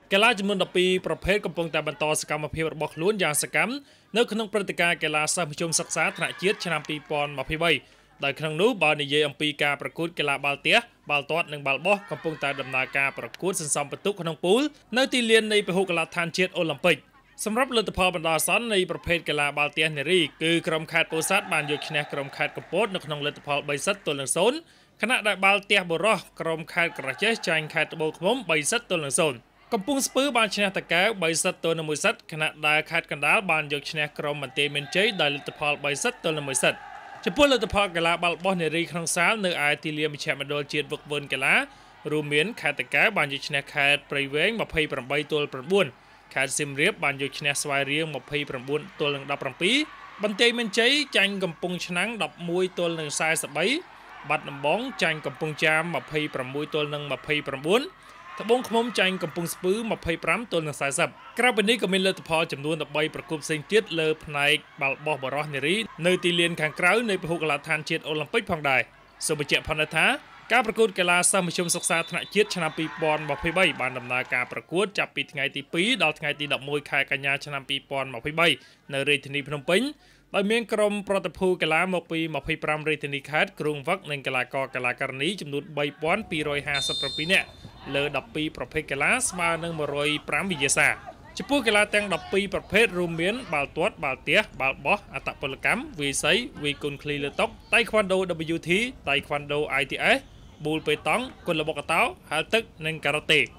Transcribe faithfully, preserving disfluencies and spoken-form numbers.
កីឡាចំនួនដប់ពីរប្រភេទកំពុងតែបន្តសកម្មភាពរបស់ខ្លួនយ៉ាងសកម្មនៅក្នុងព្រឹត្តិការណ៍កីឡាសិស្សមធ្យមសិក្សាថ្នាក់ជាតិឆ្នាំពីរពាន់ម្ភៃបីដោយក្នុងនោះបើនិយាយអំពីការប្រកួតកីឡាបាល់ទះបាល់ទាត់និងបាល់បោះកំពុងតែដំណើរការប្រកួតសន្សំពិន្ទុក្នុងពូលនៅទីលាននៃពហុកីឡដ្ឋានជាតិអូឡ িম্প ិកសម្រាប់លទ្ធផលបណ្ដោះអាសន្ននៃប្រភេទកីឡាបាល់ទះនារីគឺក្រុមខេត្តពោធិ៍សាត់បានយកឈ្នះក្រុមខេត្តកំពតនៅក្នុងលទ្ធផលបីសិតទល់នឹងศูนย์ខណៈដែលបាល់ទះបុរសក្រុមខេត្តក្រចេះចាញ់ខេត្តត្បូងឃ្មុំបីសិតទល់នឹងศูนย์កំពង់ស្ពឺបានឈ្នះតាកែវបីសិតទល់នឹងមួយសិតខណៈដែលខេត្តកណ្ដាលបានយកឈ្នះក្រុមបន្ទាយមានជ័យដោយលទ្ធផលបីសិតទល់នឹងមួយសិតចំពោះលទ្ធផលកីឡាបាល់បោះនារីក្នុងសាលនៅឯទីលានមជ្ឈមណ្ឌលជាតិវឹកវើនកីឡារួមមានខេត្តតាកែវបានយកឈ្នះខេត្តព្រៃវែងម្ភៃប្រាំបីទល់ប្រាំបួនខេត្តសៀមរាបបានយកឈ្នះស្វាយរៀងម្ភៃប្រាំបួនទល់នឹងដប់ប្រាំពីរបន្ទាយមានជ័យចាញ់កំពង់ឆ្នាំងដប់មួយទល់នឹងសែនបីបាត់ដំបងចាញ់កំពង់ចាមម្ភៃប្រាំមួយទល់នឹងម្ភៃប្រាំបួនត្បូងឃ្មុំចាញ់កំពង់ស្ពឺម្ភៃប្រាំទល់នឹងសែនសិបក្រៅពីនេះក៏មានលទ្ធផលចំនួនដប់បីប្រកួតផ្សេងទៀតលើផ្នែកបាល់បោះបុរសនារីនៅទីលានខាងក្រៅនៃពហុកីឡដ្ឋានជាតិអូឡ িম্প ិកផងដែរសូមបញ្ជាក់ផងថាការប្រកួតកីឡាសិស្សមធ្យមសិក្សាថ្នាក់ជាតិឆ្នាំពីរពាន់ម្ភៃបីបានដំណើរការប្រកួតចាប់ពីថ្ងៃទីពីរដល់ថ្ងៃទីដប់មួយខែកញ្ញាឆ្នាំពីរពាន់ម្ភៃបីនៅរាជធានីភ្នំពេញដោយមានក្រុមប្រតិភូកីឡាមកពីម្ភៃប្រាំរាជធានីខេត្តគ្រោងវឹកនិងកីឡាករកីឡាការិនីចំនួនបីពាន់ពីររយហាសិបប្រាំពីរនាក់លើដប់ពីរប្រភេទកីឡាស្មើនឹងមួយរយប្រាំវិញ្ញាសាចំពោះកីឡាទាំងដប់ពីរប្រភេទរួមមានបាល់ទាត់បាល់ទះបាល់បោះអត្តពលកម្មវាយសីវាយគុនឃ្លីលើតុតៃក្វាន់ដូ ដាប់ប៊្យូ ធី តៃក្វាន់ដូ ไอ ที เอส ប៊ូលប៉េតង់គុនល្បុក្កតោហែលទឹកនិងការ៉ាតេ